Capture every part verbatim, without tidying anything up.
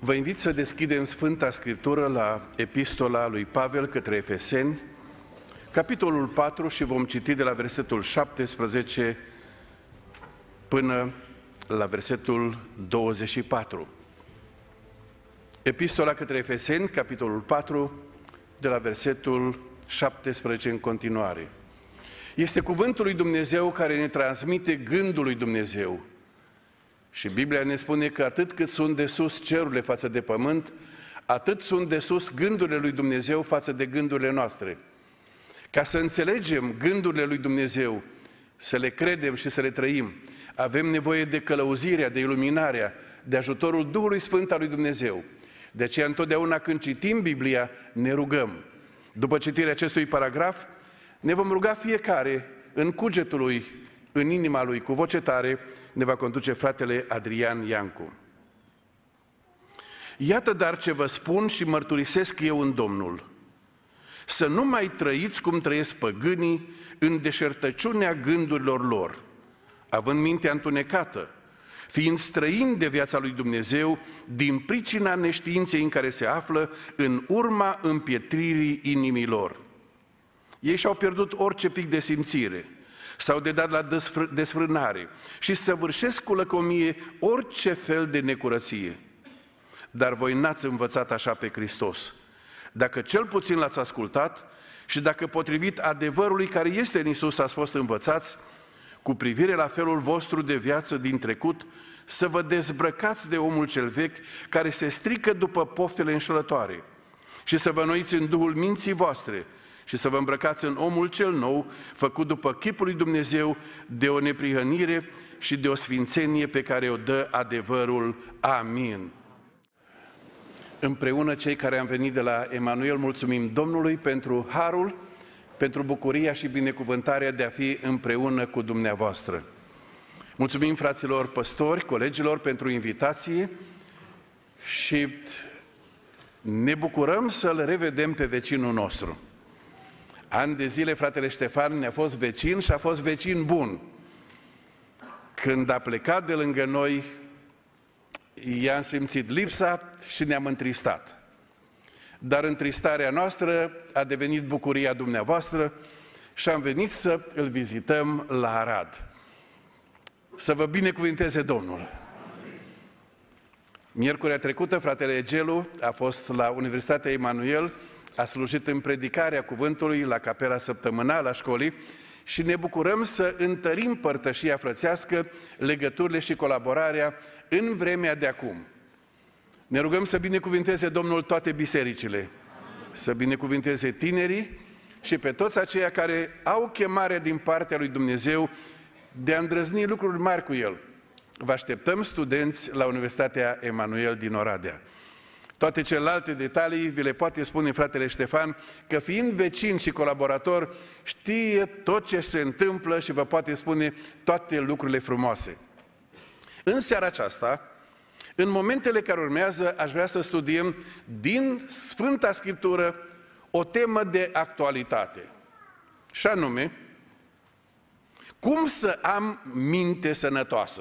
Vă invit să deschidem Sfânta Scriptură la Epistola lui Pavel către Efeseni, capitolul patru, și vom citi de la versetul șaptesprezece până la versetul douăzeci și patru. Epistola către Efeseni, capitolul patru, de la versetul șaptesprezece în continuare. Este cuvântul lui Dumnezeu care ne transmite gândul lui Dumnezeu. Și Biblia ne spune că atât cât sunt de sus cerurile față de pământ, atât sunt de sus gândurile lui Dumnezeu față de gândurile noastre. Ca să înțelegem gândurile lui Dumnezeu, să le credem și să le trăim, avem nevoie de călăuzirea, de iluminarea, de ajutorul Duhului Sfânt al lui Dumnezeu. De aceea întotdeauna când citim Biblia, ne rugăm. După citirea acestui paragraf, ne vom ruga fiecare în cugetul lui, în inima lui, cu voce tare, ne va conduce fratele Adrian Iancu. Iată dar ce vă spun și mărturisesc eu în Domnul: să nu mai trăiți cum trăiesc păgânii în deșertăciunea gândurilor lor, având mintea întunecată, fiind străini de viața lui Dumnezeu din pricina neștiinței în care se află în urma împietririi inimilor. Ei și-au pierdut orice pic de simțire, s-au dedat la desfrânare și săvârșesc cu lăcomie orice fel de necurăție. Dar voi n-ați învățat așa pe Hristos, dacă cel puțin l-ați ascultat și dacă potrivit adevărului care este în Iisus ați fost învățați, cu privire la felul vostru de viață din trecut, să vă dezbrăcați de omul cel vechi care se strică după poftele înșelătoare și să vă înnoiți în Duhul minții voastre și să vă îmbrăcați în omul cel nou, făcut după chipul lui Dumnezeu, de o neprihănire și de o sfințenie pe care o dă adevărul. Amin. Împreună, cei care am venit de la Emanuel, mulțumim Domnului pentru harul, pentru bucuria și binecuvântarea de a fi împreună cu dumneavoastră. Mulțumim fraților păstori, colegilor, pentru invitație și ne bucurăm să-l revedem pe vecinul nostru. Ani de zile fratele Ștefan ne-a fost vecin și a fost vecin bun. Când a plecat de lângă noi, i-am simțit lipsa și ne-am întristat. Dar întristarea noastră a devenit bucuria dumneavoastră și am venit să îl vizităm la Arad. Să vă binecuvinteze Domnul! Miercurea trecută, fratele Egelu a fost la Universitatea Emanuel, a slujit în predicarea cuvântului la capela săptămânală a școlii și ne bucurăm să întărim părtășia frățească, legăturile și colaborarea în vremea de acum. Ne rugăm să binecuvinteze Domnul toate bisericile, să binecuvinteze tinerii și pe toți aceia care au chemarea din partea lui Dumnezeu de a îndrăzni lucruri mari cu El. Vă așteptăm studenți la Universitatea Emanuel din Oradea. Toate celelalte detalii vi le poate spune fratele Ștefan, că fiind vecin și colaborator, știe tot ce se întâmplă și vă poate spune toate lucrurile frumoase. În seara aceasta, în momentele care urmează, aș vrea să studiem din Sfânta Scriptură o temă de actualitate. Și anume, cum să am minte sănătoasă?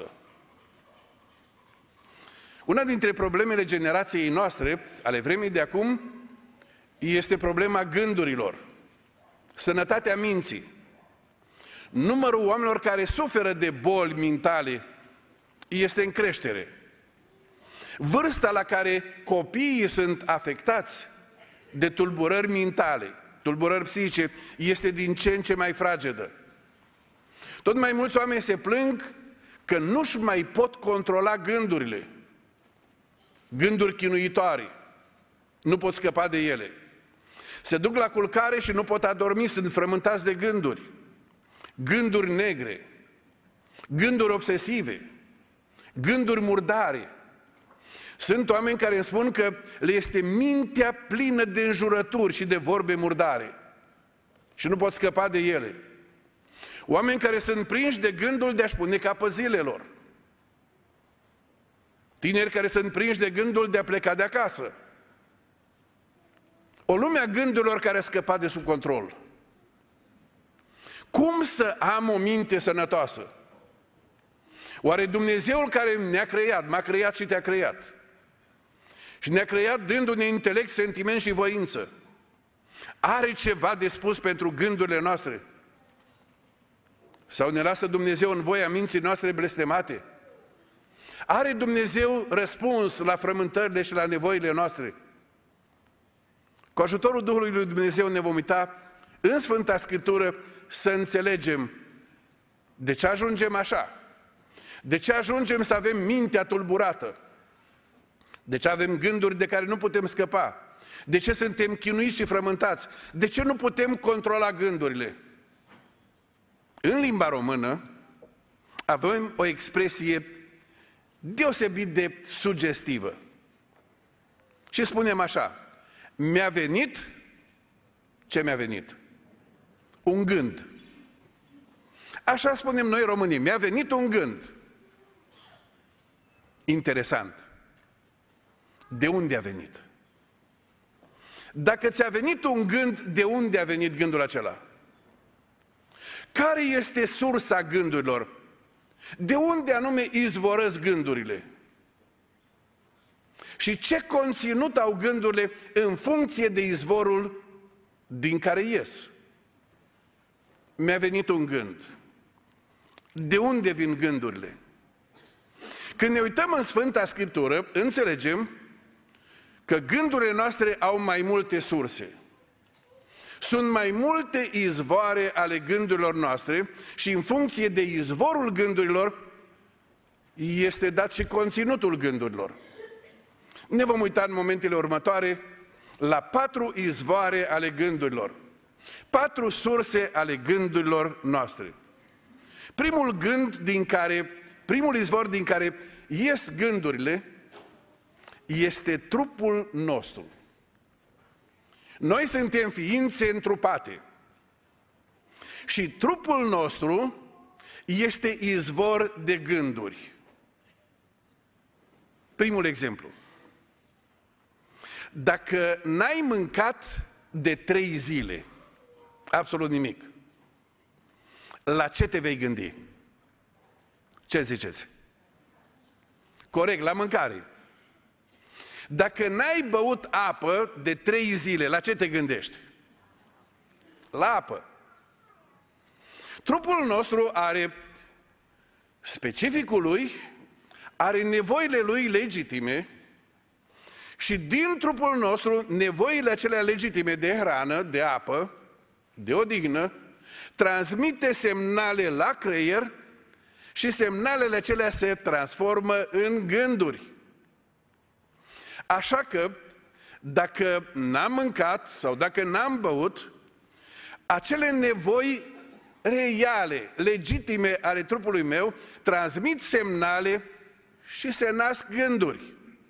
Una dintre problemele generației noastre, ale vremii de acum, este problema gândurilor, sănătatea minții. Numărul oamenilor care suferă de boli mentale este în creștere. Vârsta la care copiii sunt afectați de tulburări mentale, tulburări psihice, este din ce în ce mai fragedă. Tot mai mulți oameni se plâng că nu-și mai pot controla gândurile. Gânduri chinuitoare, nu pot scăpa de ele. Se duc la culcare și nu pot adormi, sunt frământați de gânduri. Gânduri negre, gânduri obsesive, gânduri murdare. Sunt oameni care îmi spun că le este mintea plină de înjurături și de vorbe murdare și nu pot scăpa de ele. Oameni care sunt prinși de gândul de a-și pune capăt zilelor. Tineri care sunt prinși de gândul de a pleca de acasă. O lume a gândurilor care a scăpat de sub control. Cum să am o minte sănătoasă? Oare Dumnezeul care ne-a creat, m-a creat și te-a creat, și ne-a creat dându-ne intelect, sentiment și voință. Are ceva de spus pentru gândurile noastre? Sau ne lasă Dumnezeu în voia minții noastre blestemate? Are Dumnezeu răspuns la frământările și la nevoile noastre? Cu ajutorul Duhului lui Dumnezeu ne vom uita în Sfânta Scriptură să înțelegem de ce ajungem așa, de ce ajungem să avem mintea tulburată, de ce avem gânduri de care nu putem scăpa, de ce suntem chinuiți și frământați, de ce nu putem controla gândurile. În limba română avem o expresie deosebit de sugestivă. Și spunem așa: mi-a venit, ce mi-a venit? Un gând. Așa spunem noi românii, mi-a venit un gând. Interesant. De unde a venit? Dacă ți-a venit un gând, de unde a venit gândul acela? Care este sursa gândurilor? De unde anume izvorăsc gândurile? Și ce conținut au gândurile în funcție de izvorul din care ies? Mi-a venit un gând. De unde vin gândurile? Când ne uităm în Sfânta Scriptură, înțelegem că gândurile noastre au mai multe surse. Sunt mai multe izvoare ale gândurilor noastre și în funcție de izvorul gândurilor este dat și conținutul gândurilor. Ne vom uita în momentele următoare la patru izvoare ale gândurilor, patru surse ale gândurilor noastre. Primul gând din care, primul izvor din care ies gândurile este trupul nostru. Noi suntem ființe întrupate și trupul nostru este izvor de gânduri. Primul exemplu. Dacă n-ai mâncat de trei zile, absolut nimic, la ce te vei gândi? Ce ziceți? Corect, la mâncare. Dacă n-ai băut apă de trei zile, la ce te gândești? La apă. Trupul nostru are specificul lui, are nevoile lui legitime și din trupul nostru nevoile acelea legitime de hrană, de apă, de odihnă, transmite semnale la creier și semnalele acelea se transformă în gânduri. Așa că, dacă n-am mâncat sau dacă n-am băut, acele nevoi reale, legitime ale trupului meu, transmit semnale și se nasc gânduri.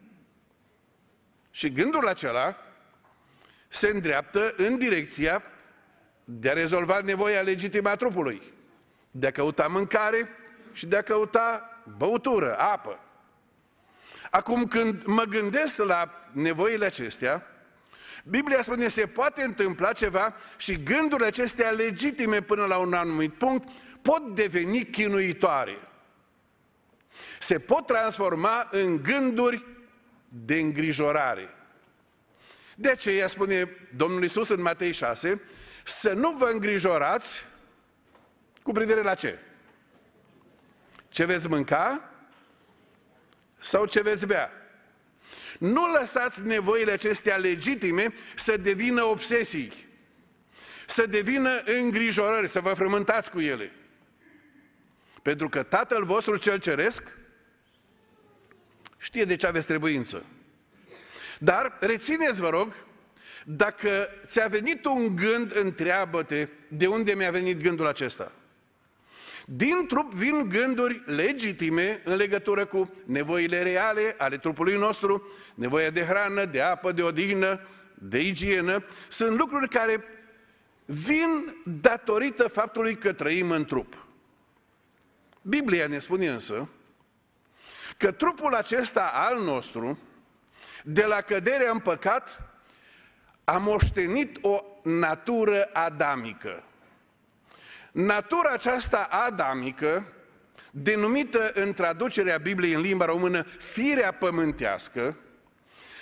Și gândul acela se îndreaptă în direcția de a rezolva nevoia legitimă a trupului, de a căuta mâncare și de a căuta băutură, apă. Acum, când mă gândesc la nevoile acestea, Biblia spune, se poate întâmpla ceva și gândurile acestea legitime până la un anumit punct pot deveni chinuitoare. Se pot transforma în gânduri de îngrijorare. De aceea spune Domnul Iisus în Matei șase, să nu vă îngrijorați cu privire la ce? Ce veți mânca sau ce veți bea? Nu lăsați nevoile acestea legitime să devină obsesii, să devină îngrijorări, să vă frământați cu ele. Pentru că Tatăl vostru cel ceresc știe de ce aveți trebuință. Dar rețineți, vă rog, dacă ți-a venit un gând, întreabă-te de unde mi-a venit gândul acesta. Din trup vin gânduri legitime în legătură cu nevoile reale ale trupului nostru, nevoia de hrană, de apă, de odihnă, de igienă. Sunt lucruri care vin datorită faptului că trăim în trup. Biblia ne spune însă că trupul acesta al nostru, de la căderea în păcat, a moștenit o natură adamică. Natura aceasta adamică, denumită în traducerea Bibliei în limba română firea pământească,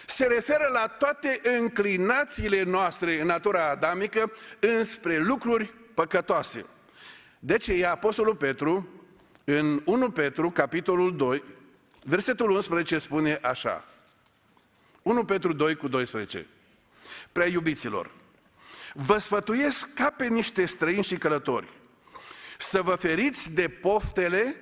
se referă la toate înclinațiile noastre în natura adamică înspre lucruri păcătoase. De aceea Apostolul Petru, în unu Petru, capitolul doi, versetul unsprezece spune așa. unu Petru doi cu doisprezece. Prea iubiților, vă sfătuiesc ca pe niște străini și călători să vă feriți de poftele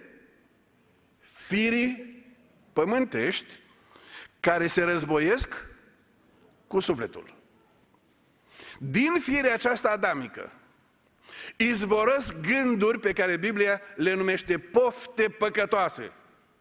firii pământești care se războiesc cu sufletul. Din firea aceasta adamică izvorăsc gânduri pe care Biblia le numește pofte păcătoase.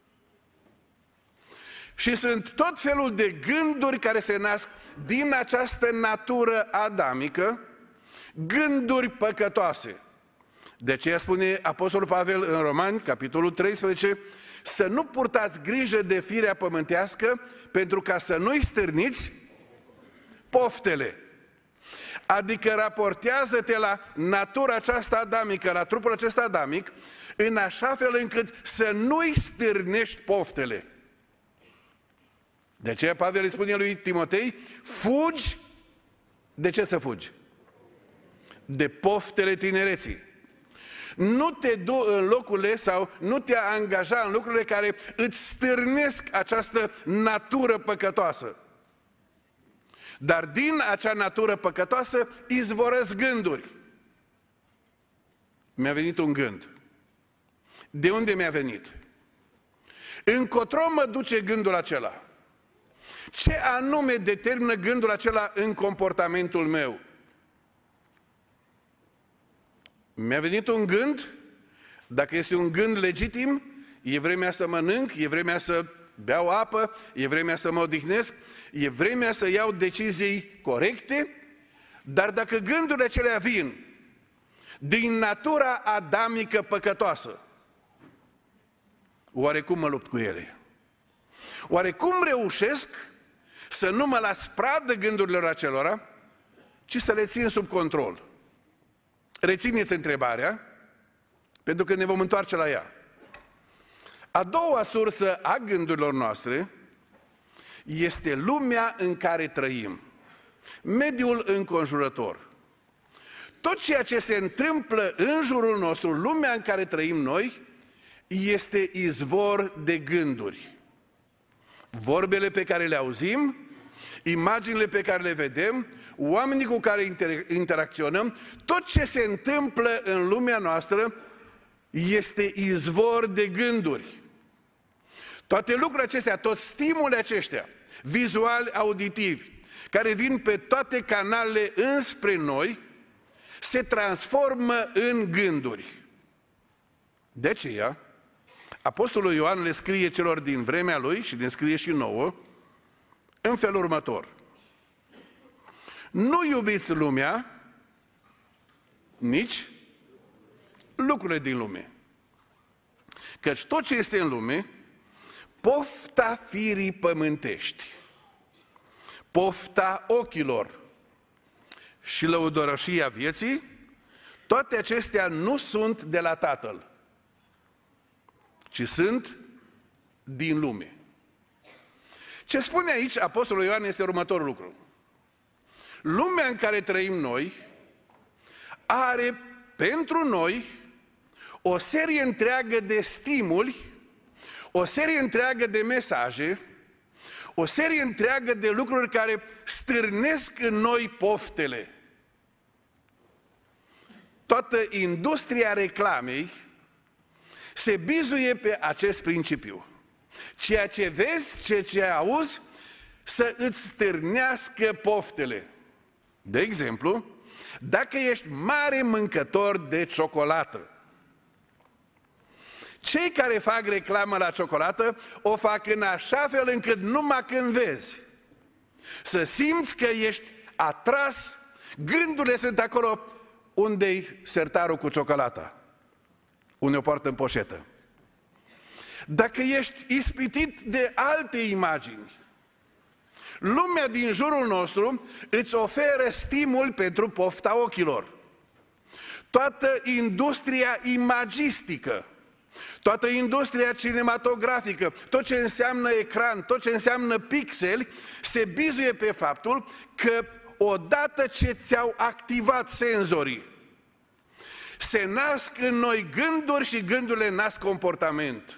Și sunt tot felul de gânduri care se nasc din această natură adamică, gânduri păcătoase. De aceea spune Apostolul Pavel în Romani, capitolul treisprezece, să nu purtați grijă de firea pământească pentru ca să nu-i stârniți poftele. Adică raportează-te la natura aceasta adamică, la trupul acesta adamic, în așa fel încât să nu-i stârnești poftele. De aceea Pavel îi spune lui Timotei, fugi. De ce să fugi? De poftele tinereții. Nu te du în locurile sau nu te angaja în lucrurile care îți stârnesc această natură păcătoasă. Dar din acea natură păcătoasă izvorăsc gânduri. Mi-a venit un gând. De unde mi-a venit? Încotro mă duce gândul acela? Ce anume determină gândul acela în comportamentul meu? Mi-a venit un gând, dacă este un gând legitim, e vremea să mănânc, e vremea să beau apă, e vremea să mă odihnesc, e vremea să iau decizii corecte, dar dacă gândurile acelea vin din natura adamică păcătoasă, oare cum mă lupt cu ele? Oare cum reușesc să nu mă las pradă gândurilor acelora, ci să le țin sub control? Rețineți întrebarea, pentru că ne vom întoarce la ea. A doua sursă a gândurilor noastre este lumea în care trăim, mediul înconjurător. Tot ceea ce se întâmplă în jurul nostru, lumea în care trăim noi, este izvor de gânduri. Vorbele pe care le auzim, imaginile pe care le vedem, oamenii cu care inter interacționăm, tot ce se întâmplă în lumea noastră este izvor de gânduri. Toate lucrurile acestea, toți stimuli aceștia, vizuali, auditivi, care vin pe toate canalele înspre noi, se transformă în gânduri. De aceea, Apostolul Ioan le scrie celor din vremea lui și ne scrie și nouă în felul următor. Nu iubiți lumea, nici lucrurile din lume. Căci tot ce este în lume, pofta firii pământești, pofta ochilor și lăudărășia vieții, toate acestea nu sunt de la Tatăl, ci sunt din lume. Ce spune aici Apostolul Ioan este următorul lucru. Lumea în care trăim noi are pentru noi o serie întreagă de stimuli, o serie întreagă de mesaje, o serie întreagă de lucruri care stârnesc în noi poftele. Toată industria reclamei se bizuie pe acest principiu. Ceea ce vezi, ceea ce auzi, să îți stârnească poftele. De exemplu, dacă ești mare mâncător de ciocolată, cei care fac reclamă la ciocolată o fac în așa fel încât numai când vezi, să simți că ești atras, gândurile sunt acolo unde-i sertarul cu ciocolata, unde o poartă în poșetă. Dacă ești ispitit de alte imagini, lumea din jurul nostru îți oferă stimul pentru pofta ochilor. Toată industria imagistică Toată industria cinematografică, tot ce înseamnă ecran, tot ce înseamnă pixeli, se bizuie pe faptul că odată ce ți-au activat senzorii, se nasc în noi gânduri și gândurile nasc comportament.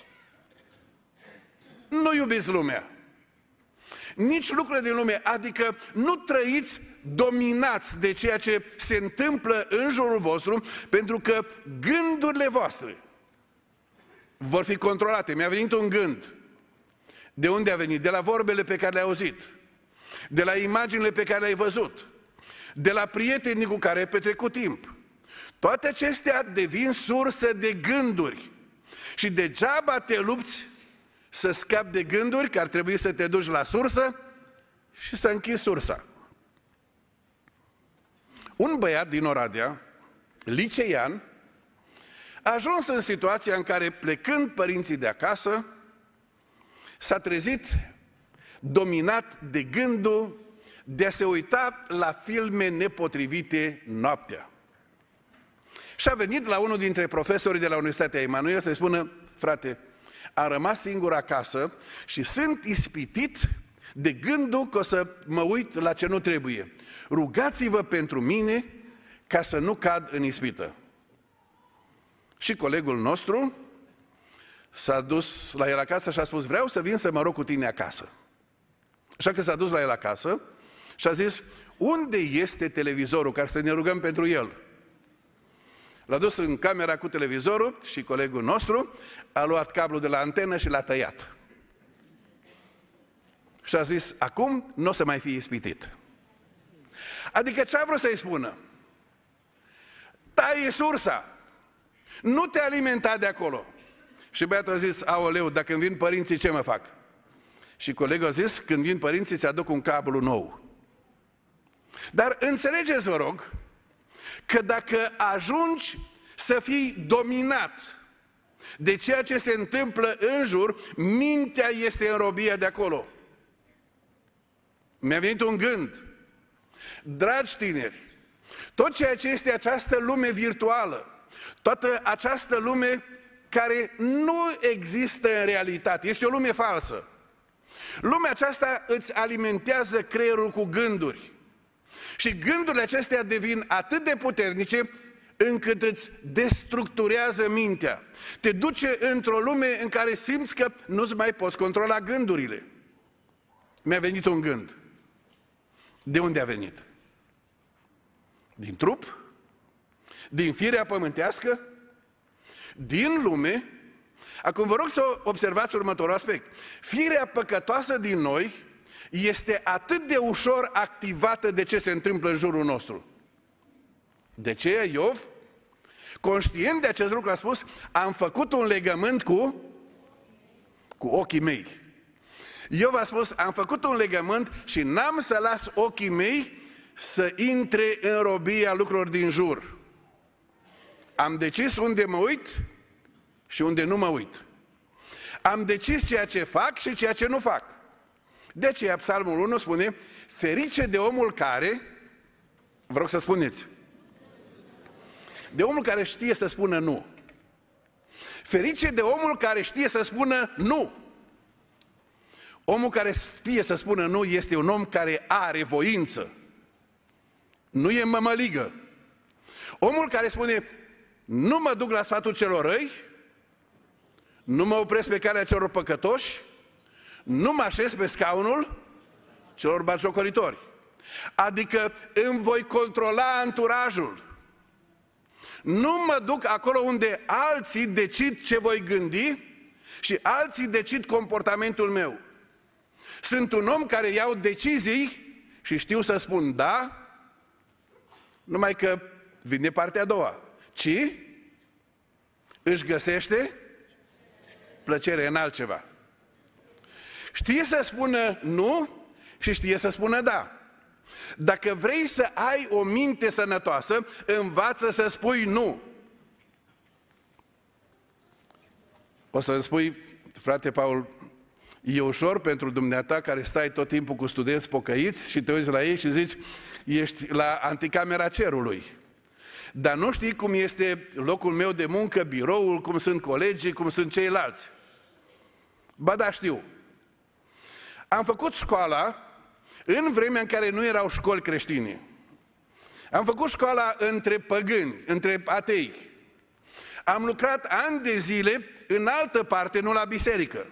Nu iubiți lumea. Nici lucrurile din lume, adică nu trăiți dominați de ceea ce se întâmplă în jurul vostru, pentru că gândurile voastre vor fi controlate. Mi-a venit un gând. De unde a venit? De la vorbele pe care le-ai auzit, de la imaginile pe care le-ai văzut, de la prietenii cu care ai petrecut timp. Toate acestea devin sursă de gânduri. Și degeaba te lupți să scapi de gânduri, că ar trebui să te duci la sursă și să închizi sursa. Un băiat din Oradea, liceian, a ajuns în situația în care, plecând părinții de acasă, s-a trezit dominat de gândul de a se uita la filme nepotrivite noaptea. Și a venit la unul dintre profesorii de la Universitatea Emanuel să-i spună: frate, am rămas singur acasă și sunt ispitit de gândul că o să mă uit la ce nu trebuie. Rugați-vă pentru mine ca să nu cad în ispită. Și colegul nostru s-a dus la el acasă și a spus: vreau să vin să mă rog cu tine acasă. Așa că s-a dus la el acasă și a zis: unde este televizorul, ca să ne rugăm pentru el? L-a dus în camera cu televizorul și colegul nostru a luat cablul de la antenă și l-a tăiat. Și a zis: acum nu o să mai fie ispitit. Adică ce a vrut să-i spună? Taie sursa, nu te alimenta de acolo. Și băiatul a zis: aoleu, dacă îmi vin părinții, ce mă fac? Și colegul a zis: când vin părinții, ți aduc un cablu nou. Dar înțelegeți, vă rog, că dacă ajungi să fii dominat de ceea ce se întâmplă în jur, mintea este în robia de acolo. Mi-a venit un gând. Dragi tineri, tot ceea ce este această lume virtuală, toată această lume care nu există în realitate, este o lume falsă. Lumea aceasta îți alimentează creierul cu gânduri. Și gândurile acestea devin atât de puternice încât îți destructurează mintea. Te duce într-o lume în care simți că nu-ți mai poți controla gândurile. Mi-a venit un gând. De unde a venit? Din trup? Din firea pământească? Din lume? Acum vă rog să observați următorul aspect. Firea păcătoasă din noi este atât de ușor activată de ce se întâmplă în jurul nostru. De ce Iov, conștient de acest lucru, a spus: am făcut un legământ cu, cu ochii mei. Iov a spus: am făcut un legământ și n-am să las ochii mei să intre în robia lucrurilor din jur. Am decis unde mă uit și unde nu mă uit. Am decis ceea ce fac și ceea ce nu fac. De aceea Psalmul unu spune: ferice de omul care, vă rog să spuneți, de omul care știe să spună nu. Ferice de omul care știe să spună nu. Omul care știe să spună nu este un om care are voință. Nu e mămăligă. Omul care spune: nu mă duc la sfatul celor răi, nu mă opresc pe calea celor păcătoși, nu mă așez pe scaunul celor batjocoritori. Adică îmi voi controla anturajul. Nu mă duc acolo unde alții decid ce voi gândi și alții decid comportamentul meu. Sunt un om care iau decizii și știu să spun da, numai că vine partea a doua. Ci își găsește plăcere în altceva. Știe să spună nu și știe să spună da. Dacă vrei să ai o minte sănătoasă, învață să spui nu. O să-mi spui: frate Paul, e ușor pentru dumneata care stai tot timpul cu studenți pocăiți și te uiți la ei și zici: ești la anticamera cerului. dar nu știi cum este locul meu de muncă, biroul, cum sunt colegii, cum sunt ceilalți. Ba da, știu. Am făcut școala în vremea în care nu erau școli creștine. Am făcut școala între păgâni, între atei. Am lucrat ani de zile în altă parte, nu la biserică.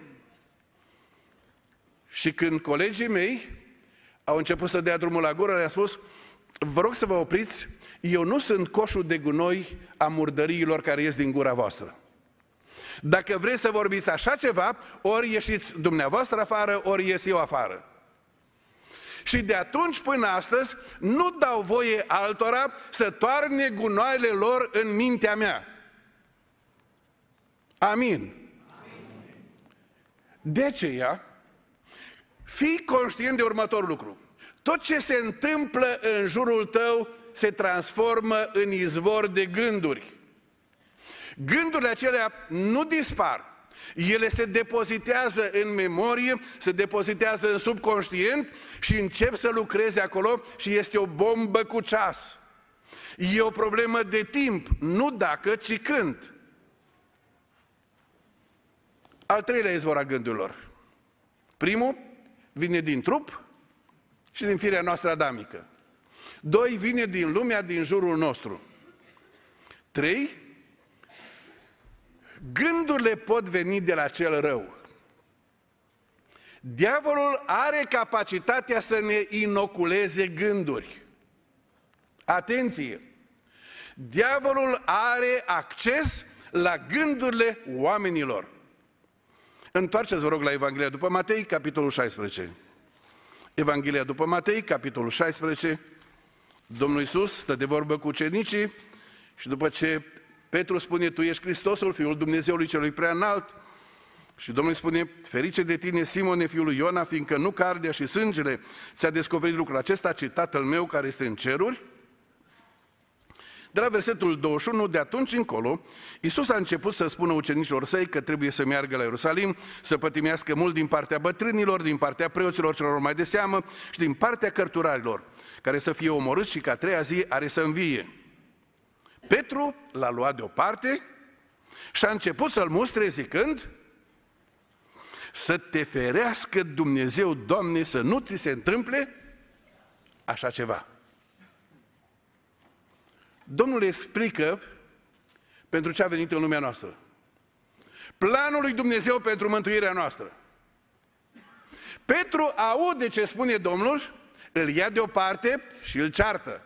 Și când colegii mei au început să dea drumul la gură, le-am spus: vă rog să vă opriți, eu nu sunt coșul de gunoi a murdăriilor care ies din gura voastră. Dacă vreți să vorbiți așa ceva, ori ieșiți dumneavoastră afară, ori ies eu afară. Și de atunci până astăzi nu dau voie altora să toarne gunoaiele lor în mintea mea. Amin. Amin. De aceea, fii conștient de următorul lucru. Tot ce se întâmplă în jurul tău se transformă în izvor de gânduri. Gândurile acelea nu dispar. Ele se depozitează în memorie, se depozitează în subconștient și încep să lucreze acolo și este o bombă cu ceas. E o problemă de timp, nu dacă, ci când. Al treilea izvor a gândurilor. Primul vine din trup și din firea noastră adamică. Doi, vine din lumea din jurul nostru. Trei, gândurile pot veni de la cel rău. Diavolul are capacitatea să ne inoculeze gânduri. Atenție! Diavolul are acces la gândurile oamenilor. Întoarceți, vă rog, la Evanghelia după Matei, capitolul șaisprezece. Evanghelia după Matei, capitolul șaisprezece. Domnul Iisus stă de vorbă cu ucenicii și după ce Petru spune: tu ești Hristosul, Fiul Dumnezeului Celui Preaînalt, și Domnul îi spune: ferice de tine, Simone, fiul lui Iona, fiindcă nu carnea și sângele ți-a descoperit lucrul acesta, ci Tatăl meu care este în ceruri. De la versetul douăzeci și unu, de atunci încolo, Iisus a început să spună ucenicilor săi că trebuie să meargă la Ierusalim, să pătimească mult din partea bătrânilor, din partea preoților celor mai de seamă și din partea cărturarilor, care să fie omorâți și că a treia zi are să învie. Petru l-a luat deoparte și a început să-l mustre zicând: să te ferească Dumnezeu, Doamne, să nu ți se întâmple așa ceva. Domnul explică pentru ce a venit în lumea noastră. Planul lui Dumnezeu pentru mântuirea noastră. Petru aude ce spune Domnul, îl ia deoparte și îl ceartă.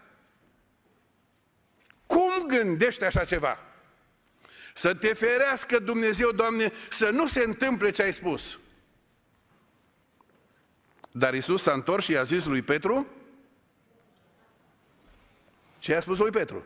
Cum gândești așa ceva? Să te ferească Dumnezeu, Doamne, să nu se întâmple ce ai spus. Dar Iisus s-a întors și i-a zis lui Petru: ce i-a spus lui Petru?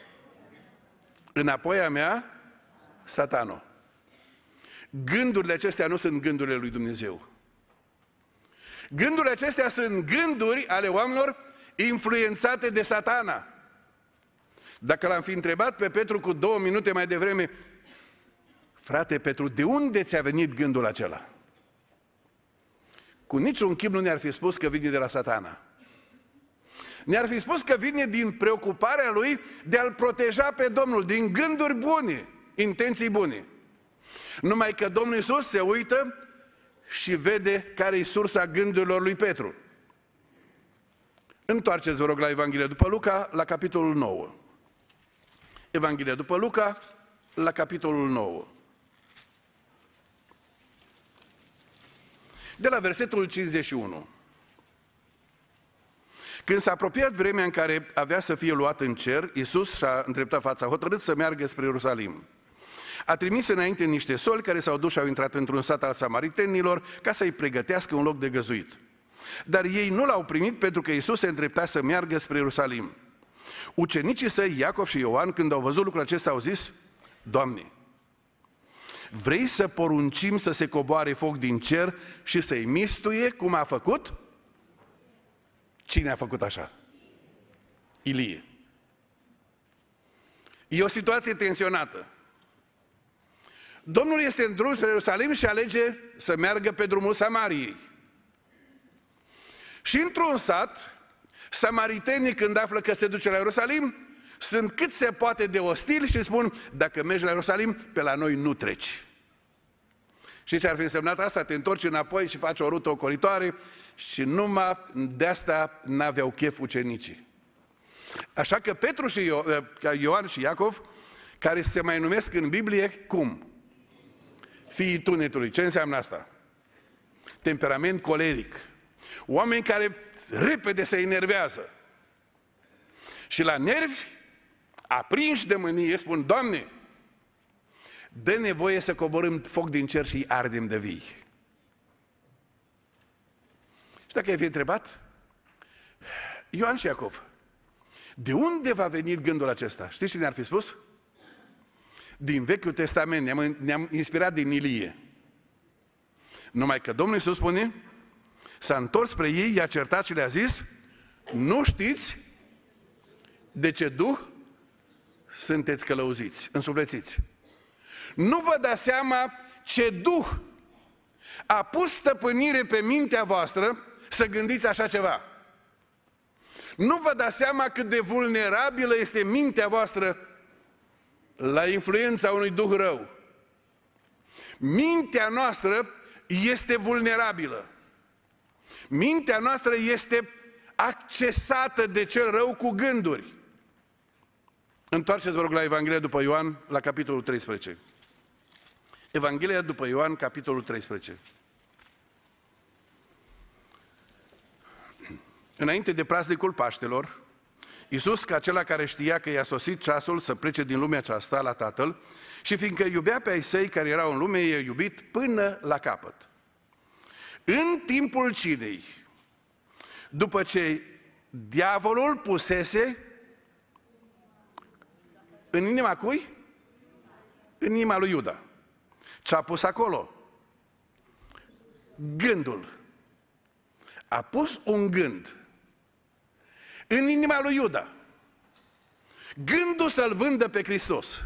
Înapoi a mea, Satano. Gândurile acestea nu sunt gândurile lui Dumnezeu. Gândurile acestea sunt gânduri ale oamenilor influențate de Satana. Dacă l-am fi întrebat pe Petru cu două minute mai devreme: frate Petru, de unde ți-a venit gândul acela? Cu niciun chip nu ne-ar fi spus că vine de la Satana. Ne-ar fi spus că vine din preocuparea lui de a-L proteja pe Domnul, din gânduri bune, intenții bune. Numai că Domnul Iisus se uită și vede care e sursa gândurilor lui Petru. Întoarceți, vă rog, la Evanghelia după Luca, la capitolul nouă. Evanghelia după Luca, la capitolul nouă. De la versetul cincizeci și unu. Când s-a apropiat vremea în care avea să fie luat în cer, Iisus și-a îndreptat fața, hotărât să meargă spre Ierusalim. A trimis înainte niște soli care s-au dus și au intrat într-un sat al samaritenilor ca să-i pregătească un loc de găzuit. Dar ei nu l-au primit pentru că Iisus se îndrepta să meargă spre Ierusalim. Ucenicii săi, Iacov și Ioan, când au văzut lucrul acesta, au zis: Doamne, vrei să poruncim să se coboare foc din cer și să-i mistuie cum a făcut? Cine a făcut așa? Ilie. E o situație tensionată. Domnul este în drum spre Ierusalim și alege să meargă pe drumul Samariei. Și într-un sat, samaritenii, când află că se duce la Ierusalim, sunt cât se poate de ostili și spun, dacă mergi la Ierusalim, pe la noi nu treci. Și ce ar fi însemnat asta? Te întorci înapoi și faci o rută ocolitoare și numai de asta n-aveau chef ucenicii. Așa că Petru și Ioan și Iacov, care se mai numesc în Biblie, cum? Fiii tunetului. Ce înseamnă asta? Temperament coleric. Oameni care repede se enervează. Și la nervi, aprinși de mânie, spun, Doamne, dă nevoie să coborâm foc din cer și îi ardem de vii. Și dacă ai fi întrebat, Ioan și Iacov, de unde va veni gândul acesta? Știți ce ne-ar fi spus? Din Vechiul Testament, ne-am, ne-am inspirat din Ilie. Numai că Domnul Iisus spune, s-a întors spre ei, i-a certat și le-a zis, nu știți de ce duh sunteți călăuziți, însuflețiți. Nu vă dați seama ce duh a pus stăpânire pe mintea voastră să gândiți așa ceva. Nu vă dați seama cât de vulnerabilă este mintea voastră la influența unui duh rău. Mintea noastră este vulnerabilă. Mintea noastră este accesată de cel rău cu gânduri. Întoarceți, vă rog, la Evanghelia după Ioan, la capitolul treisprezece. Evanghelia după Ioan, capitolul treisprezece. Înainte de praznicul Paștelor, Iisus, ca acela care știa că i-a sosit ceasul să plece din lumea aceasta la Tatăl, și fiindcă iubea pe ai săi care erau în lume, i-a iubit până la capăt. În timpul cinei, după ce diavolul pusese în inima cui? În inima lui Iuda. Ce-a pus acolo? Gândul. A pus un gând în inima lui Iuda. Gândul să-L vândă pe Hristos.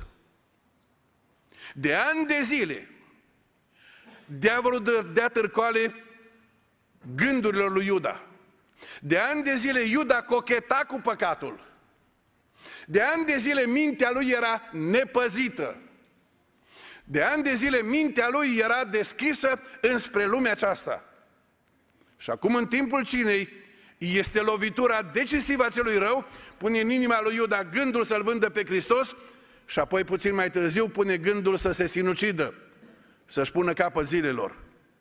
De ani de zile, diavolul dea târcoale gândurilor lui Iuda. De ani de zile Iuda cocheta cu păcatul. De ani de zile mintea lui era nepăzită. De ani de zile mintea lui era deschisă înspre lumea aceasta. Și acum, în timpul cinei, este lovitura decisivă a celui rău, pune în inima lui Iuda gândul să-L vândă pe Hristos și apoi, puțin mai târziu, pune gândul să se sinucidă, să-și pună capăt zilelor.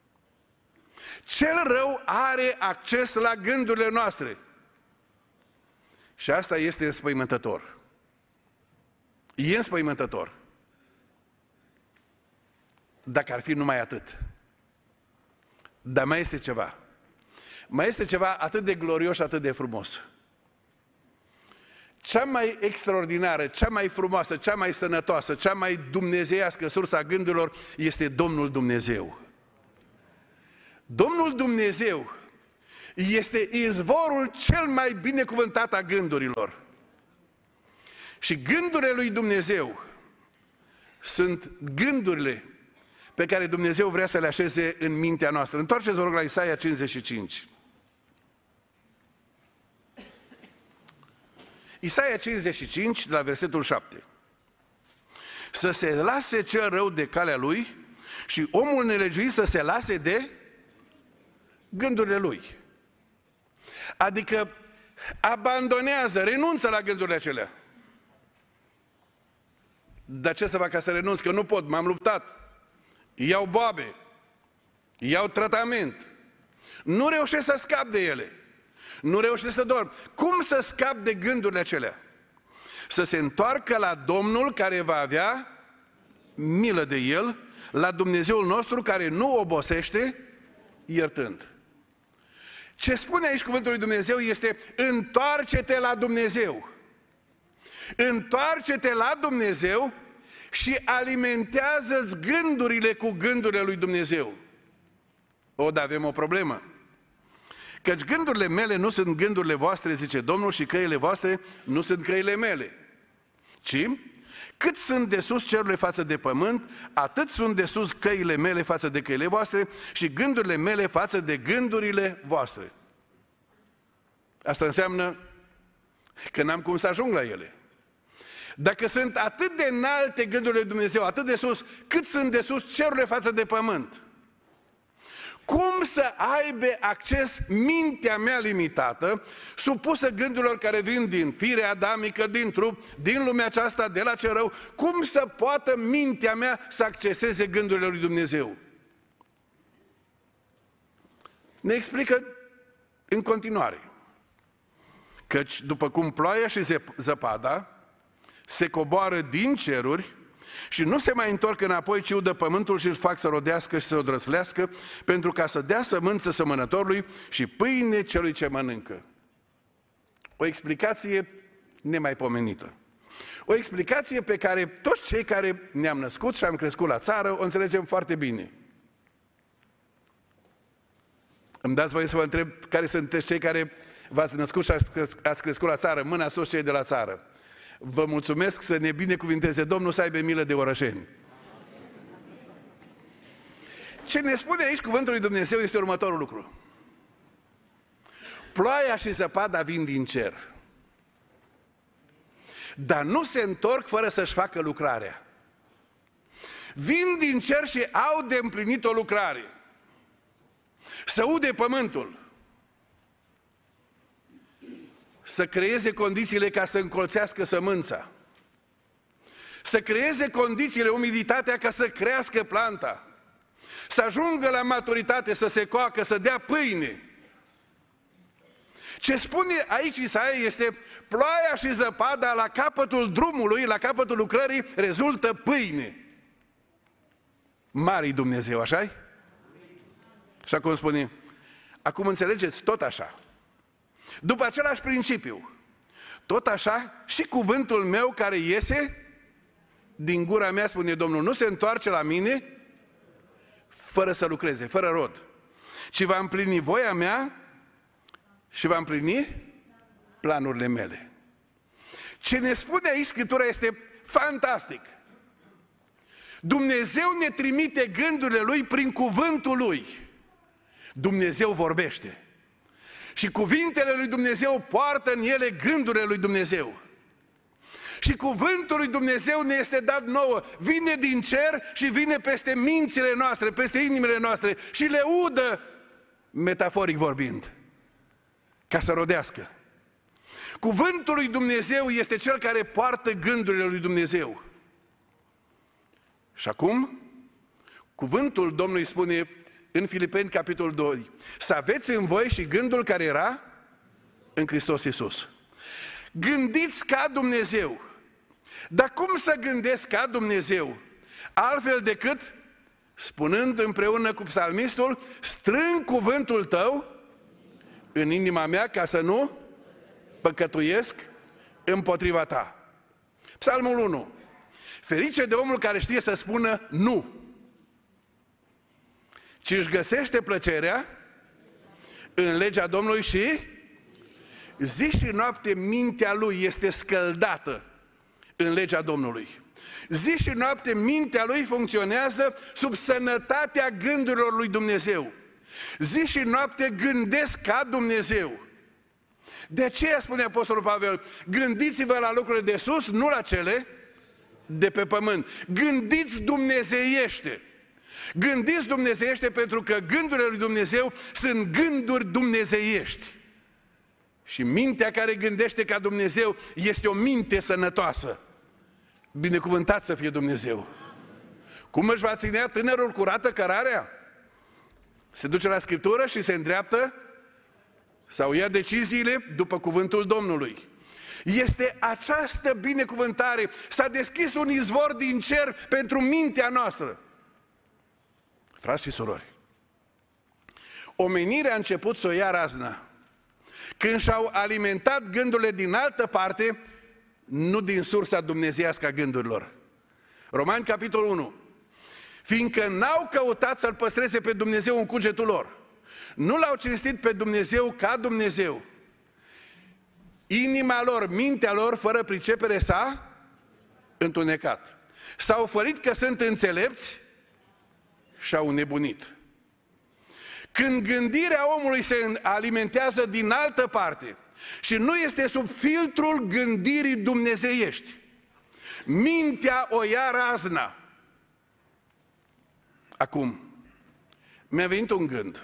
Cel rău are acces la gândurile noastre. Și asta este înspăimântător. E înspăimântător. Dacă ar fi numai atât. Dar mai este ceva. Mai este ceva atât de glorios și atât de frumos. Cea mai extraordinară, cea mai frumoasă, cea mai sănătoasă, cea mai dumnezeiască sursa gândurilor este Domnul Dumnezeu. Domnul Dumnezeu este izvorul cel mai binecuvântat a gândurilor. Și gândurile lui Dumnezeu sunt gândurile pe care Dumnezeu vrea să le așeze în mintea noastră. Întoarceți, vă rog, la Isaia cincizeci și cinci. Isaia cincizeci și cinci, la versetul șapte. Să se lase cel rău de calea lui și omul nelegiuit să se lase de gândurile lui. Adică abandonează, renunță la gândurile acelea. Dar ce să fac ca să renunț? Că nu pot, m-am luptat. Iau boabe, iau tratament. Nu reușesc să scap de ele. Nu reușesc să dorm. Cum să scap de gândurile acelea? Să se întoarcă la Domnul care va avea milă de el, la Dumnezeul nostru care nu obosește iertând. Ce spune aici cuvântul lui Dumnezeu este: întoarce-te la Dumnezeu. Întoarce-te la Dumnezeu și alimentează-ți gândurile cu gândurile lui Dumnezeu. O, dar avem o problemă. Căci gândurile mele nu sunt gândurile voastre, zice Domnul, și căile voastre nu sunt căile mele. Ci, cât sunt de sus cerurile față de pământ, atât sunt de sus căile mele față de căile voastre și gândurile mele față de gândurile voastre. Asta înseamnă că n-am cum să ajung la ele. Dacă sunt atât de înalte gândurile lui Dumnezeu, atât de sus, cât sunt de sus cerurile față de pământ, cum să aibă acces mintea mea limitată, supusă gândurilor care vin din firea adamică, din trup, din lumea aceasta, de la ce rău, cum să poată mintea mea să acceseze gândurile lui Dumnezeu? Ne explică în continuare. Căci după cum ploaia și zăpada se coboară din ceruri și nu se mai întorc înapoi, ci udă pământul și îl fac să rodească și să o drăslească, pentru ca să dea sămânță sămănătorului și pâine celui ce mănâncă. O explicație nemaipomenită. O explicație pe care toți cei care ne-am născut și am crescut la țară o înțelegem foarte bine. Îmi dați voie să vă întreb care sunteți cei care v-ați născut și ați crescut la țară, mâna sus cei de la țară. Vă mulțumesc, să ne binecuvinteze Domnul, să aibă milă de orășeni. Ce ne spune aici cuvântul lui Dumnezeu este următorul lucru. Ploaia și zăpada vin din cer, dar nu se întorc fără să-și facă lucrarea. Vin din cer și au de împlinit o lucrare. Să ude pământul, să creeze condițiile ca să încolțească sămânța, să creeze condițiile, umiditatea ca să crească planta, să ajungă la maturitate, să se coacă, să dea pâine. Ce spune aici Isaia este: ploaia și zăpada la capătul drumului, la capătul lucrării, rezultă pâine. Mare-i Dumnezeu, așa-i? Și acum spune, acum înțelegeți, tot așa. După același principiu, tot așa și cuvântul meu care iese din gura mea, spune Domnul, nu se întoarce la mine fără să lucreze, fără rod, ci va împlini voia mea și va împlini planurile mele. Ce ne spune aici Scriptura este fantastic. Dumnezeu ne trimite gândurile Lui prin cuvântul Lui. Dumnezeu vorbește. Și cuvintele lui Dumnezeu poartă în ele gândurile lui Dumnezeu. Și cuvântul lui Dumnezeu ne este dat nouă. Vine din cer și vine peste mințile noastre, peste inimile noastre și le udă, metaforic vorbind, ca să rodească. Cuvântul lui Dumnezeu este cel care poartă gândurile lui Dumnezeu. Și acum, cuvântul Domnului spune în Filipeni, capitolul doi, să aveți în voi și gândul care era în Hristos Iisus. Gândiți ca Dumnezeu. Dar cum să gândesc ca Dumnezeu? Altfel decât spunând împreună cu psalmistul, strâng cuvântul tău în inima mea ca să nu păcătuiesc împotriva ta. Psalmul unu. Ferice de omul care știe să spună nu, ci își găsește plăcerea în legea Domnului și zi și noapte mintea lui este scăldată în legea Domnului. Zi și noapte mintea lui funcționează sub sănătatea gândurilor lui Dumnezeu. Zi și noapte gândesc ca Dumnezeu. De aceea spune Apostolul Pavel, gândiți-vă la lucrurile de sus, nu la cele de pe pământ. Gândiți dumnezeiește. Gândiți dumnezeiește pentru că gândurile lui Dumnezeu sunt gânduri dumnezeiești. Și mintea care gândește ca Dumnezeu este o minte sănătoasă. Binecuvântat să fie Dumnezeu. Cum își va ținea tânărul curată cărarea? Se duce la Scriptură și se îndreaptă sau ia deciziile după cuvântul Domnului. Este această binecuvântare. S-a deschis un izvor din cer pentru mintea noastră. Frați și surori, omenirea a început să o ia razna când și-au alimentat gândurile din altă parte, nu din sursa dumnezeiască a gândurilor. Romani, capitolul unu. Fiindcă n-au căutat să-L păstreze pe Dumnezeu în cugetul lor, nu L-au cinstit pe Dumnezeu ca Dumnezeu, inima lor, mintea lor, fără pricepere s-a întunecat. S-au fărit că sunt înțelepți și-au nebunit. Când gândirea omului se alimentează din altă parte și nu este sub filtrul gândirii dumnezeiești, Mintea o ia razna. Acum, mi-a venit un gând.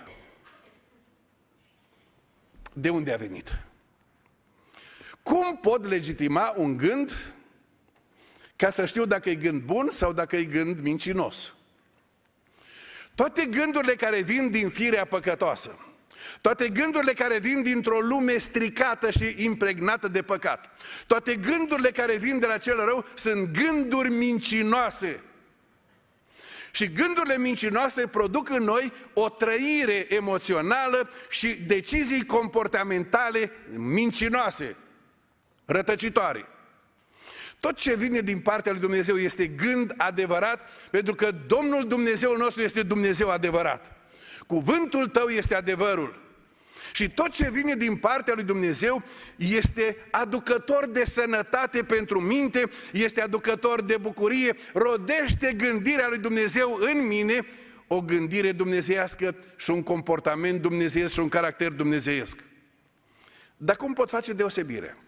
De unde a venit? Cum pot legitima un gând ca să știu dacă e gând bun sau dacă e gând mincinos? Toate gândurile care vin din firea păcătoasă, toate gândurile care vin dintr-o lume stricată și impregnată de păcat, toate gândurile care vin de la cel rău sunt gânduri mincinoase. Și gândurile mincinoase produc în noi o trăire emoțională și decizii comportamentale mincinoase, rătăcitoare. Tot ce vine din partea lui Dumnezeu este gând adevărat, pentru că Domnul Dumnezeul nostru este Dumnezeu adevărat. Cuvântul tău este adevărul. Și tot ce vine din partea lui Dumnezeu este aducător de sănătate pentru minte, este aducător de bucurie, rodește gândirea lui Dumnezeu în mine, o gândire dumnezeiască și un comportament dumnezeiesc și un caracter dumnezeiesc. Dar cum pot face deosebire?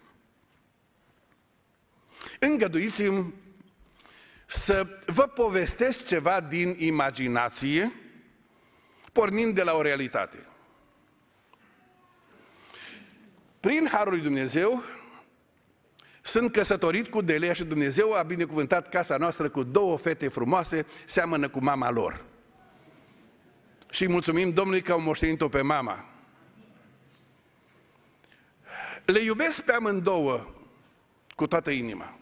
Îngăduiți-mi să vă povestesc ceva din imaginație, pornind de la o realitate. Prin harul lui Dumnezeu sunt căsătorit cu Delia și Dumnezeu a binecuvântat casa noastră cu două fete frumoase, seamănă cu mama lor. Și mulțumim Domnului că au moștenit-o pe mama. Le iubesc pe amândouă cu toată inima.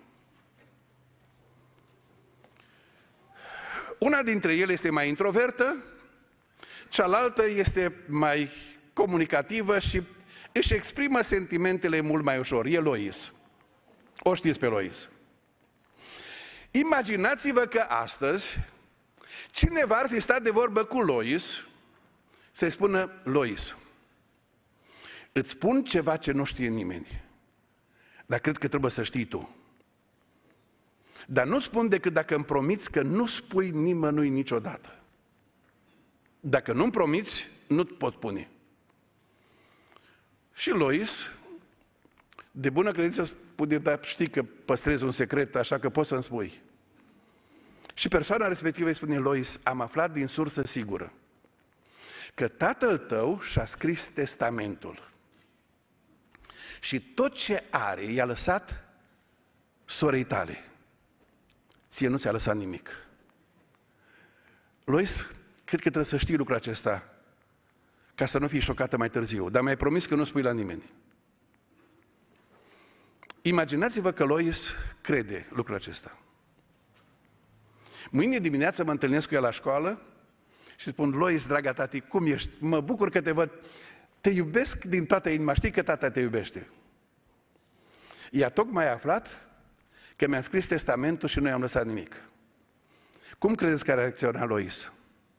Una dintre ele este mai introvertă, cealaltă este mai comunicativă și își exprimă sentimentele mult mai ușor. E Lois. O știți pe Lois. Imaginați-vă că astăzi cineva ar fi stat de vorbă cu Lois, să-i spună: Lois, îți spun ceva ce nu știe nimeni, dar cred că trebuie să știi tu. Dar nu spun decât dacă îmi promiți că nu spui nimănui niciodată. Dacă nu-mi promiți, nu-ți pot spune. Și Lois, de bună credință, spune: dar știi că păstrez un secret, așa că poți să-mi spui. Și persoana respectivă îi spune: Lois, am aflat din sursă sigură că tatăl tău și-a scris testamentul și tot ce are i-a lăsat sorei tale. Ție nu ți-a lăsat nimic. Lois, cred că trebuie să știi lucrul acesta ca să nu fii șocată mai târziu, dar mi-ai promis că nu spui la nimeni. Imaginați-vă că Lois crede lucrul acesta. Mâine dimineață mă întâlnesc cu ea la școală și spun: Lois, draga tati, cum ești? Mă bucur că te văd. Te iubesc din toată inima, știi că tata te iubește. Ea tocmai a aflat că mi-a scris testamentul și nu i-am lăsat nimic. Cum credeți că a reacționat Lois?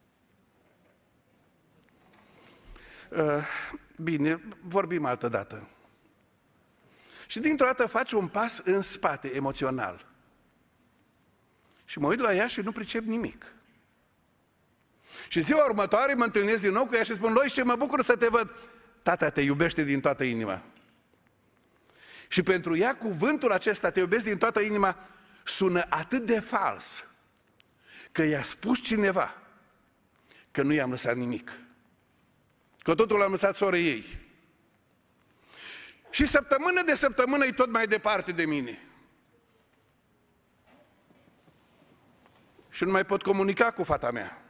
Uh, bine, vorbim altă dată. Și dintr-o dată face un pas în spate, emoțional. Și mă uit la ea și nu pricep nimic. Și ziua următoare mă întâlnesc din nou cu ea și spun: Lois, ce mă bucur să te văd. Tata te iubește din toată inima. Și pentru ea cuvântul acesta, te iubesc din toată inima, sună atât de fals, că i-a spus cineva că nu i-am lăsat nimic. Că totul l-am lăsat sorei ei. Și săptămână de săptămână e tot mai departe de mine. Și nu mai pot comunica cu fata mea.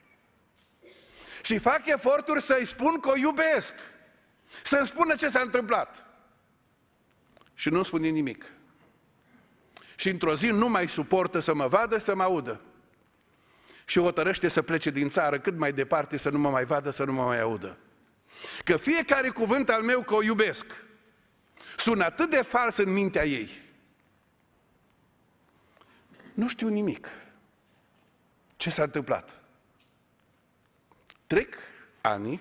Și fac eforturi să-i spun că o iubesc. Să-mi spună ce s-a întâmplat. Și nu spune nimic. Și într-o zi nu mai suportă să mă vadă, să mă audă. Și hotărăște să plece din țară cât mai departe, să nu mă mai vadă, să nu mă mai audă. Că fiecare cuvânt al meu că o iubesc sună atât de fals în mintea ei. Nu știu nimic. Ce s-a întâmplat? Trec ani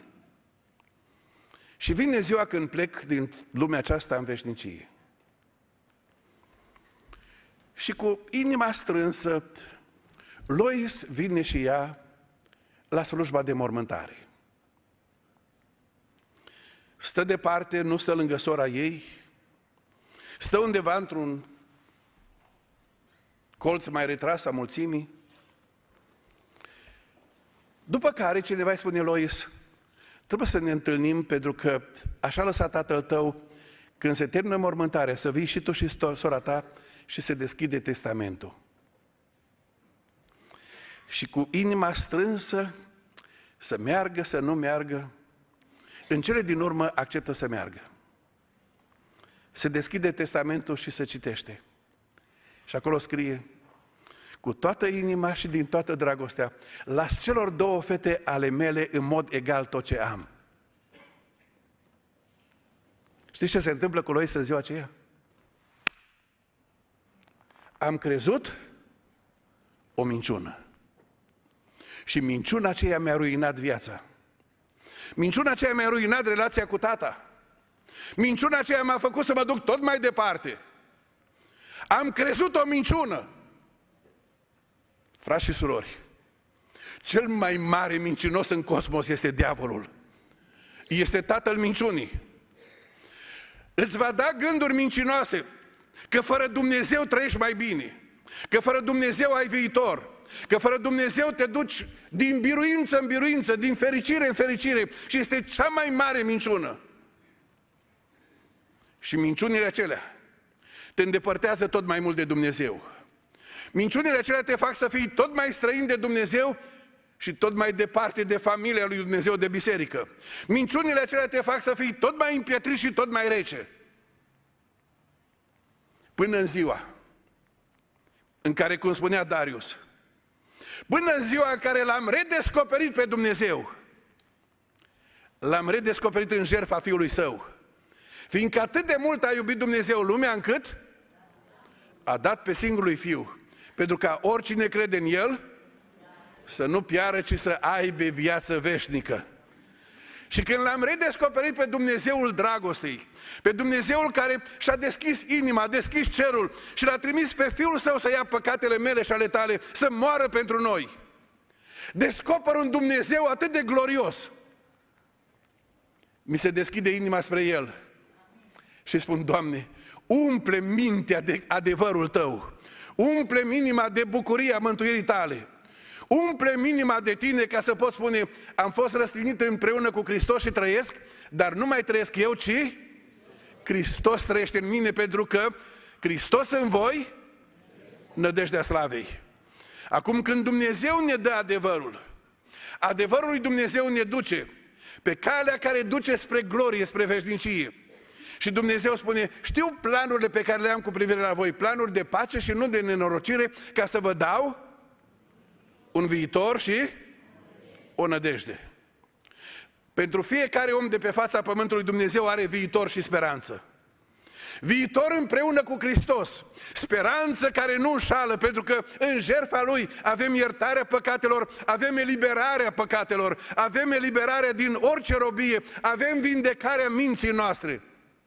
și vine ziua când plec din lumea aceasta în veșnicie. Și cu inima strânsă, Lois vine și ea la slujba de mormântare. Stă departe, nu stă lângă sora ei, stă undeva într-un colț mai retras a mulțimii. După care cineva îi spune Lois, trebuie să ne întâlnim pentru că așa lăsa tatăl tău, când se termină mormântarea, să vii și tu și sora ta și se deschide testamentul. Și cu inima strânsă, să meargă, să nu meargă, în cele din urmă acceptă să meargă. Se deschide testamentul și se citește. Și acolo scrie, cu toată inima și din toată dragostea, las celor două fete ale mele în mod egal tot ce am. Știți ce se întâmplă cu Lois în ziua aceea? Am crezut o minciună. Și minciuna aceea mi-a ruinat viața. Minciuna aceea mi-a ruinat relația cu tata. Minciuna aceea m-a făcut să mă duc tot mai departe. Am crezut o minciună. Frați și surori, cel mai mare mincinos în cosmos este diavolul. Este tatăl minciunii. Îți va da gânduri mincinoase, că fără Dumnezeu trăiești mai bine, că fără Dumnezeu ai viitor, că fără Dumnezeu te duci din biruință în biruință, din fericire în fericire, și este cea mai mare minciună. Și minciunile acelea te îndepărtează tot mai mult de Dumnezeu. Minciunile acelea te fac să fii tot mai străin de Dumnezeu și tot mai departe de familia lui Dumnezeu, de biserică. Minciunile acelea te fac să fii tot mai împietrit și tot mai rece. Până în ziua în care, cum spunea Darius, până în ziua în care l-am redescoperit pe Dumnezeu, l-am redescoperit în jertfa Fiului Său. Fiindcă atât de mult a iubit Dumnezeu lumea încât a dat pe singurul Fiu, pentru ca oricine crede în El să nu piară, ci să aibă viață veșnică. Și când l-am redescoperit pe Dumnezeul dragostei, pe Dumnezeul care și-a deschis inima, a deschis cerul și l-a trimis pe Fiul Său să ia păcatele mele și ale tale, să moară pentru noi, descoper un Dumnezeu atât de glorios, mi se deschide inima spre El și spun, Doamne, umple mintea de adevărul Tău, umple inima de bucuria mântuirii Tale, umple inima de Tine, ca să pot spune, am fost răstignit împreună cu Hristos și trăiesc, dar nu mai trăiesc eu, ci Hristos trăiește în mine, pentru că Hristos în voi, nădejdea slavei. Acum, când Dumnezeu ne dă adevărul, adevărul lui Dumnezeu ne duce pe calea care duce spre glorie, spre veșnicie. Și Dumnezeu spune, știu planurile pe care le am cu privire la voi, planuri de pace și nu de nenorocire, ca să vă dau un viitor și o nădejde. Pentru fiecare om de pe fața pământului, Dumnezeu are viitor și speranță. Viitor împreună cu Hristos, speranță care nu înșală, pentru că în jertfa Lui avem iertarea păcatelor, avem eliberarea păcatelor, avem eliberarea din orice robie, avem vindecarea minții noastre.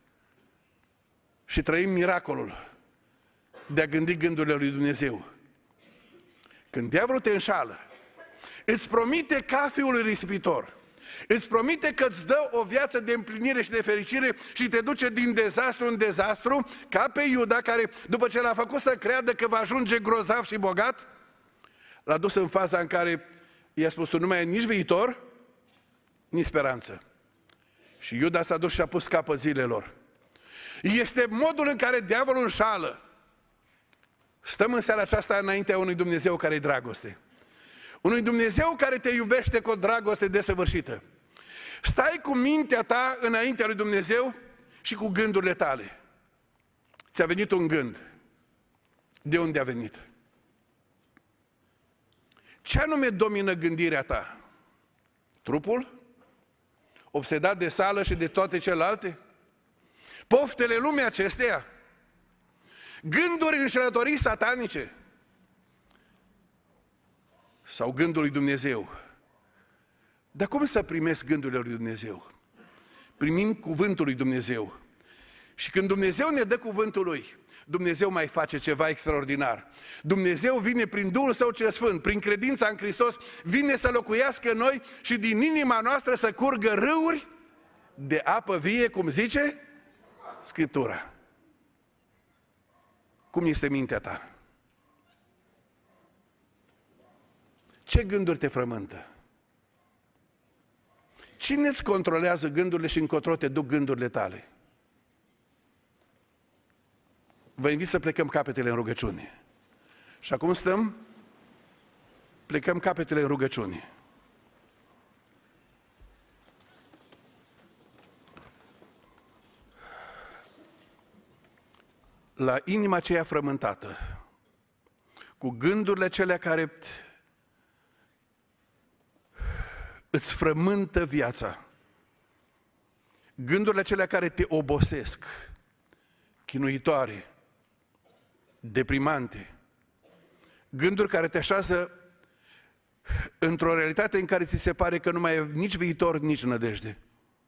Și trăim miracolul de a gândi gândurile lui Dumnezeu. Când diavolul te înșală, îți promite ca fiul risipitor, îți promite că îți dă o viață de împlinire și de fericire și te duce din dezastru în dezastru, ca pe Iuda, care după ce l-a făcut să creadă că va ajunge grozav și bogat, l-a dus în faza în care i-a spus, tu nu mai ai nici viitor, nici speranță. Și Iuda s-a dus și a pus capăt zilelor. Este modul în care diavolul înșală. Stăm în seara aceasta înaintea unui Dumnezeu care e dragoste. Unui Dumnezeu care te iubește cu o dragoste desăvârșită. Stai cu mintea ta înaintea lui Dumnezeu și cu gândurile tale. Ți-a venit un gând. De unde a venit? Ce anume domină gândirea ta? Trupul? Obsedat de sală și de toate celelalte? Poftele lumii acesteia? Gânduri înșelătorii satanice? Sau gândul lui Dumnezeu? Dar cum să primesc gândurile lui Dumnezeu? Primim cuvântul lui Dumnezeu. Și când Dumnezeu ne dă cuvântul Lui, Dumnezeu mai face ceva extraordinar. Dumnezeu vine prin Duhul Său cel Sfânt, prin credința în Hristos, vine să locuiască în noi și din inima noastră să curgă râuri de apă vie, cum zice Scriptura. Cum este mintea ta? Ce gânduri te frământă? Cine îți controlează gândurile și încotro te duc gândurile tale? Vă invit să plecăm capetele în rugăciune. Și acum stăm, plecăm capetele în rugăciune. La inima aceea frământată, cu gândurile acelea care îți frământă viața, gândurile acelea care te obosesc, chinuitoare, deprimante, gânduri care te așează într-o realitate în care ți se pare că nu mai e nici viitor, nici nădejde.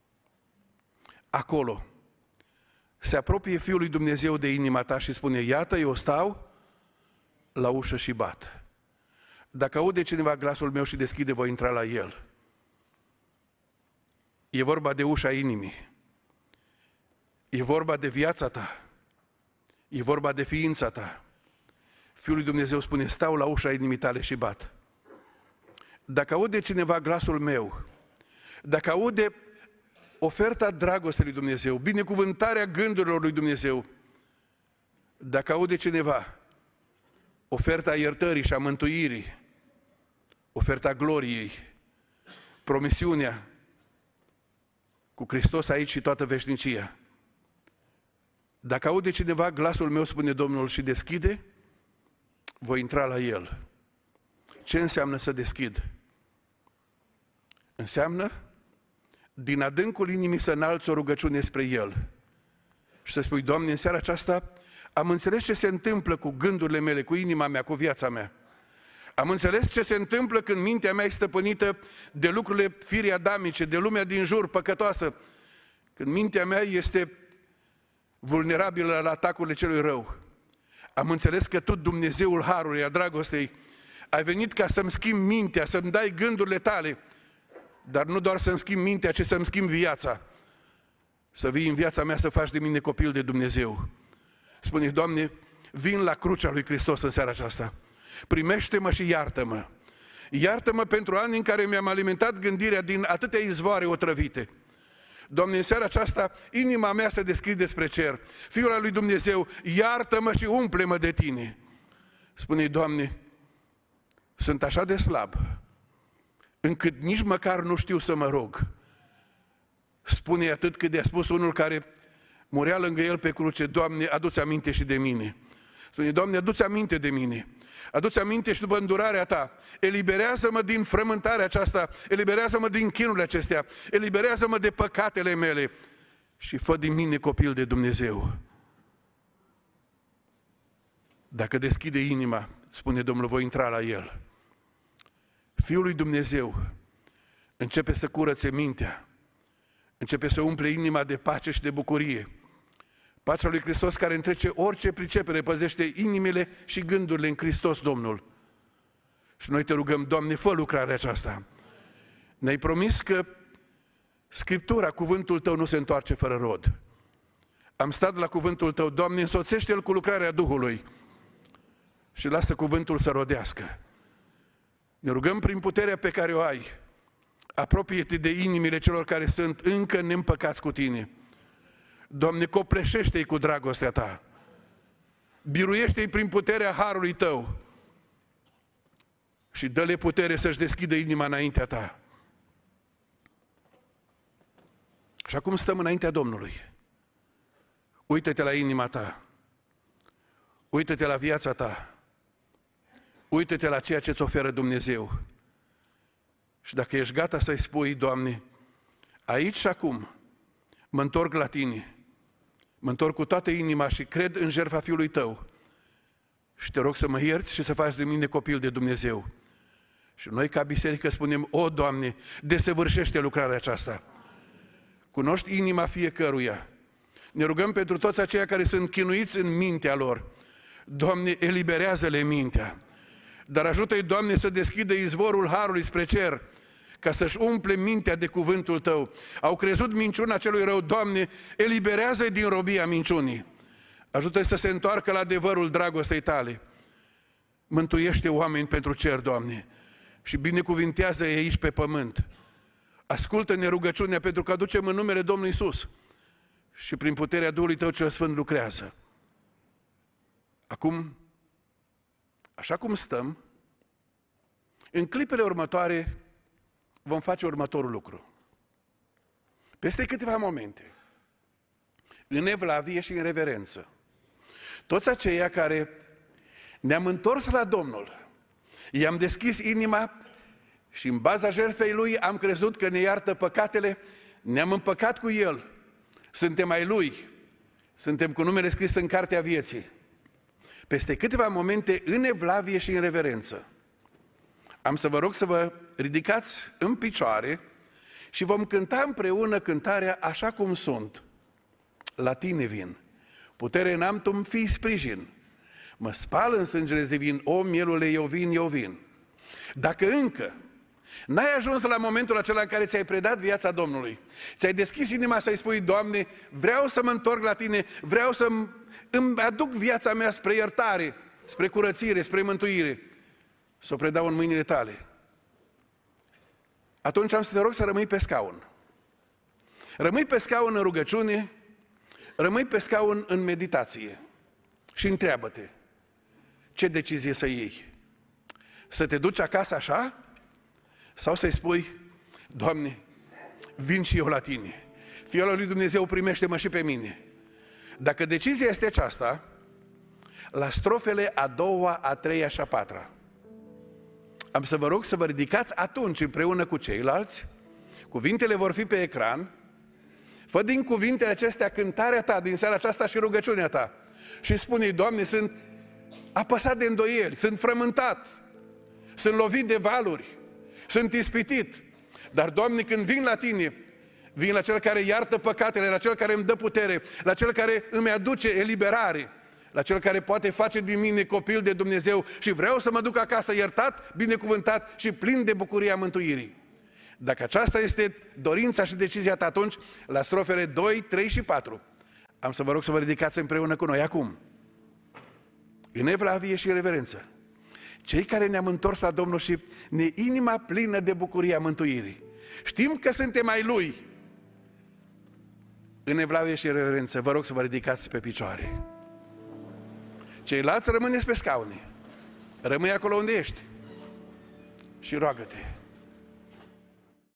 Acolo se apropie Fiul lui Dumnezeu de inima ta și spune: iată, eu stau la ușă și bat. Dacă aude cineva glasul meu și deschide, voi intra la el. E vorba de ușa inimii. E vorba de viața ta. E vorba de ființa ta. Fiul lui Dumnezeu spune: stau la ușa inimii tale și bat. Dacă aude cineva glasul meu, dacă aude oferta dragostei lui Dumnezeu, binecuvântarea gândurilor lui Dumnezeu, dacă aude cineva oferta iertării și a mântuirii, oferta gloriei, promisiunea cu Hristos aici și toată veșnicia, dacă aude cineva glasul meu, spune Domnul, și deschide, voi intra la el. Ce înseamnă să deschid? Înseamnă din adâncul inimii să înalți o rugăciune spre El și să spui: Doamne, în seara aceasta am înțeles ce se întâmplă cu gândurile mele, cu inima mea, cu viața mea. Am înțeles ce se întâmplă când mintea mea e stăpânită de lucrurile firii adamice, de lumea din jur, păcătoasă. Când mintea mea este vulnerabilă la atacurile celui rău. Am înțeles că Tu, Dumnezeul Harului, a dragostei, ai venit ca să-mi schimbi mintea, să-mi dai gândurile Tale, dar nu doar să-mi schimbi mintea, ci să-mi schimbi viața. Să vii în viața mea să faci de mine copil de Dumnezeu. Spune: Doamne, vin la crucea lui Hristos în seara aceasta. Primește-mă și iartă-mă. Iartă-mă pentru ani în care mi-am alimentat gândirea din atâtea izvoare otrăvite. Doamne, în seara aceasta inima mea se deschide spre cer. Fiul al lui Dumnezeu, iartă-mă și umple-mă de Tine. Spune: Doamne, sunt așa de slab, încât nici măcar nu știu să mă rog. Spune atât cât de-a spus unul care murea lângă El pe cruce: Doamne, adu-ți aminte și de mine. Spune: Doamne, adu-ți aminte de mine. Adu-ți aminte și după îndurarea Ta, eliberează-mă din frământarea aceasta, eliberează-mă din chinurile acestea, eliberează-mă de păcatele mele și fă din mine copil de Dumnezeu. Dacă deschide inima, spune Domnul, voi intra la El. Fiul lui Dumnezeu începe să curățe mintea, începe să umple inima de pace și de bucurie. Pacea lui Hristos care întrece orice pricepere, păzește inimile și gândurile în Hristos Domnul. Și noi te rugăm: Doamne, fă lucrarea aceasta. Ne-ai promis că Scriptura, cuvântul Tău, nu se întoarce fără rod. Am stat la cuvântul Tău, Doamne, însoțește-l cu lucrarea Duhului și lasă cuvântul să rodească. Ne rugăm prin puterea pe care o ai, apropie-te de inimile celor care sunt încă neîmpăcați cu Tine. Doamne, copleșește-i cu dragostea Ta, biruiește-i prin puterea harului Tău și dă-le putere să-și deschidă inima înaintea Ta. Și acum stăm înaintea Domnului. Uită-te la inima ta, uită-te la viața ta, uită-te la ceea ce-ți oferă Dumnezeu. Și dacă ești gata să-i spui: Doamne, aici și acum mă întorc la Tine, mă întorc cu toată inima și cred în jertfa Fiului Tău și te rog să mă ierți și să faci de mine copil de Dumnezeu. Și noi ca biserică spunem: O, Doamne, desăvârșește lucrarea aceasta. Cunoști inima fiecăruia. Ne rugăm pentru toți aceia care sunt chinuiți în mintea lor. Doamne, eliberează-le mintea. Dar ajută-i, Doamne, să deschidă izvorul harului spre cer, ca să-și umple mintea de cuvântul Tău. Au crezut minciuna celui rău. Doamne, eliberează-i din robia minciunii. Ajută-i să se întoarcă la adevărul dragostei Tale. Mântuiește oameni pentru cer, Doamne. și binecuvintează aici pe pământ. Ascultă-ne rugăciunea pentru că aducem în numele Domnului Iisus și prin puterea Duhului Tău cel Sfânt lucrează. Acum, așa cum stăm, în clipele următoare vom face următorul lucru. Peste câteva momente, în evlavie și în reverență, toți aceia care ne-am întors la Domnul, i-am deschis inima și în baza jertfei Lui am crezut că ne iartă păcatele, ne-am împăcat cu El, suntem ai Lui, suntem cu numele scris în Cartea Vieții. Peste câteva momente, în evlavie și în reverență, am să vă rog să vă ridicați în picioare și vom cânta împreună cântarea Așa cum sunt. La tine vin, putere n-am, tu-mi fii sprijin. Mă spal în sângele divin, o mielule, eu vin, eu vin. Dacă încă n-ai ajuns la momentul acela în care ți-ai predat viața Domnului, ți-ai deschis inima să-i spui, Doamne, vreau să mă întorc la Tine, vreau să îmi aduc viața mea spre iertare, spre curățire, spre mântuire, să o predau în mâinile Tale. Atunci am să te rog să rămâi pe scaun. Rămâi pe scaun în rugăciune, rămâi pe scaun în meditație și întreabă-te, ce decizie să iei? Să te duci acasă așa? Sau să-i spui, Doamne, vin și eu la Tine. Fiul lui Dumnezeu, primește-mă și pe mine. Dacă decizia este aceasta, la strofele a doua, a treia și a patra, am să vă rog să vă ridicați atunci împreună cu ceilalți, cuvintele vor fi pe ecran, fă din cuvintele acestea cântarea ta din seara aceasta și rugăciunea ta și spune, Doamne, sunt apăsat de îndoieli, sunt frământat, sunt lovit de valuri, sunt ispitit, dar, Doamne, când vin la Tine, vin la Cel care iartă păcatele, la Cel care îmi dă putere, la Cel care îmi aduce eliberare, la Cel care poate face din mine copil de Dumnezeu și vreau să mă duc acasă iertat, binecuvântat și plin de bucuria mântuirii. Dacă aceasta este dorința și decizia ta, atunci, la strofele doi, trei și patru, am să vă rog să vă ridicați împreună cu noi acum, în evlavie și reverență. Cei care ne-am întors la Domnul și ne inima plină de bucuria mântuirii. Știm că suntem ai Lui. În evlavie și reverență, vă rog să vă ridicați pe picioare. Ceilalți rămâneți pe scaune. Rămâi acolo unde ești și roagă-te.